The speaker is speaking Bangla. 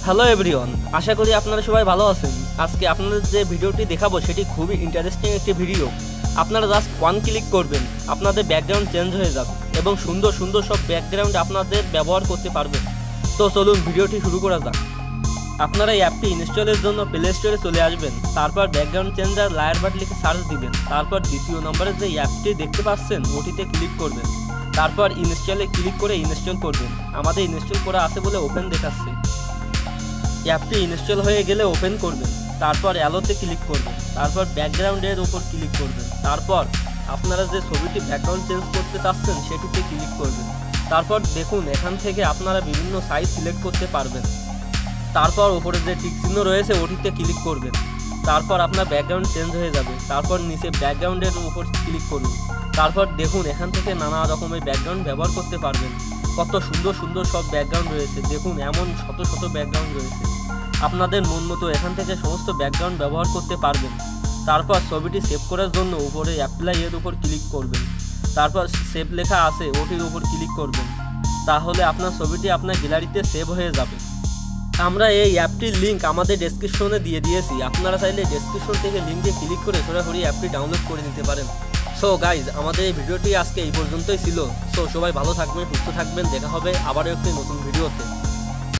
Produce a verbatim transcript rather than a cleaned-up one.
হ্যালো এভরিওয়ান, আশা করি আপনারা সবাই ভালো আছেন। আজকে আপনাদের যে ভিডিওটি দেখাবো সেটি খুবই ইন্টারেস্টিং একটি ভিডিও। আপনারা জাস্ট ওয়ান ক্লিক করবেন, আপনাদের ব্যাকগ্রাউন্ড চেঞ্জ হয়ে যাবে এবং সুন্দর সুন্দর সব ব্যাকগ্রাউন্ড আপনাদের ব্যবহার করতে পারবেন। তো চলুন ভিডিওটি শুরু করা যাক। আপনারা এই অ্যাপটি ইনস্টলের জন্য প্লে স্টোরে চলে আসবেন, তারপর ব্যাকগ্রাউন্ড চেঞ্জার লায়ার বাট লিখে সার্চ দিবেন, তারপর দ্বিতীয় নম্বরে যে অ্যাপটি দেখতে পাচ্ছেন ওটিতে ক্লিক করবেন, তারপর ইনস্টলে ক্লিক করে ইনস্টল করবেন। আমাদের ইনস্টল করা আছে বলে ওপেন দেখাচ্ছে। অ্যাপটি ইনস্টল হয়ে গেলে ওপেন করবেন, তারপর অ্যালোতে ক্লিক করবেন, তারপর ব্যাকগ্রাউন্ডের উপর ক্লিক করবেন, তারপর আপনারা যে ছবিটি ব্যাকগ্রাউন্ড চেঞ্জ করতে চাচ্ছেন সেটিতে ক্লিক করবেন। তারপর দেখুন এখান থেকে আপনারা বিভিন্ন সাইজ সিলেক্ট করতে পারবেন। তারপর উপরে যে টিক চিহ্ন রয়েছে ওটিতে ক্লিক করবেন, তারপর আপনার ব্যাকগ্রাউন্ড চেঞ্জ হয়ে যাবে। তারপর নিচে ব্যাকগ্রাউন্ডের উপর ক্লিক করুন, তারপর দেখুন এখান থেকে নানা রকমের ব্যাকগ্রাউন্ড ব্যবহার করতে পারবেন। কত সুন্দর সুন্দর সব ব্যাকগ্রাউন্ড রয়েছে, দেখুন এমন শত শত ব্যাকগ্রাউন্ড রয়েছে। আপনাদের মন মতো এখান থেকে সমস্ত ব্যাকগ্রাউন্ড ব্যবহার করতে পারবেন। তারপর ছবিটি সেভ করার জন্য উপরে অ্যাপ্লাই এর উপর ক্লিক করবেন, তারপর সেভ লেখা আছে ওটির উপর ক্লিক করবেন। তাহলে আপনার ছবিটি আপনার গ্যালারিতে সেভ হয়ে যাবে। আমরা এই অ্যাপটির লিঙ্ক আমাদের ডেসক্রিপশনে দিয়ে দিয়েছি, আপনারা চাইলে ডেসক্রিপশন থেকে লিঙ্কে ক্লিক করে সরাসরি অ্যাপটি ডাউনলোড করে নিতে পারেন। সো গাইজ, আমাদের এই ভিডিওটি আজকে এই পর্যন্তই ছিল। সো সবাই ভালো থাকবেন, সুস্থ থাকবেন, দেখা হবে আবারও একটি নতুন ভিডিওতে।